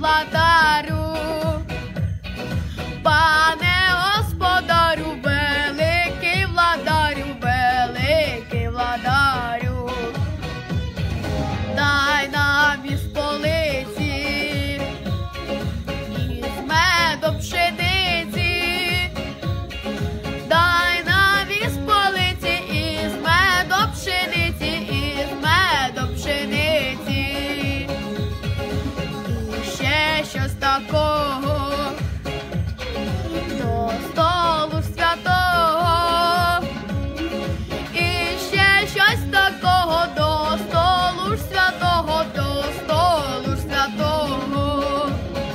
владарю, пане господарю, великий владарю, великий владарю, дай нам із полиці, із медом пшениці, дай нам із полиці, із медом пшениці, із медом пшениці, і ще щось такого до столу святого, і ще щось такого до столу святого, до столу святого.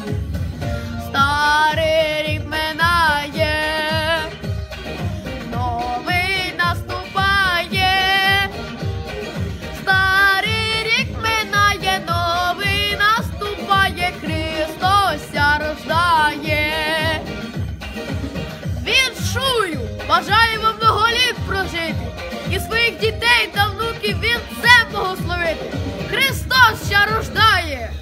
Старий рік минає, новий наступає, старий рік минає, новий наступає, Христос ся рождає. Віншую, бажаю вам много літ прожити і своїх дітей та внуків вінцем благословити. Христос ся рождає!